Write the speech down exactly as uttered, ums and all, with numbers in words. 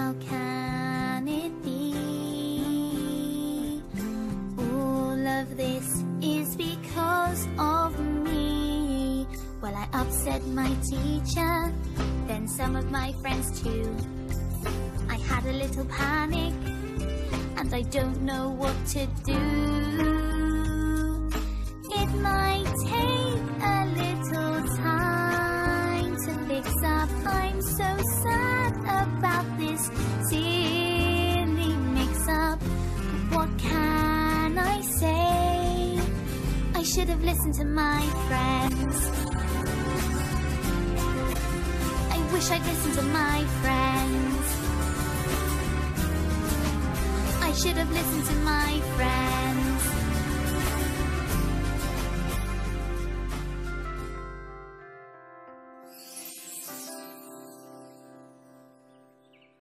How can it be? All of this is because of me. Well, I upset my teacher, then some of my friends too. I had a little panic, and I don't know what to do. It might take a little time to fix up. I'm so sad about this silly mix-up. What can I say? I should have listened to my friends. I wish I'd listened to my friends. I should have listened to my friends.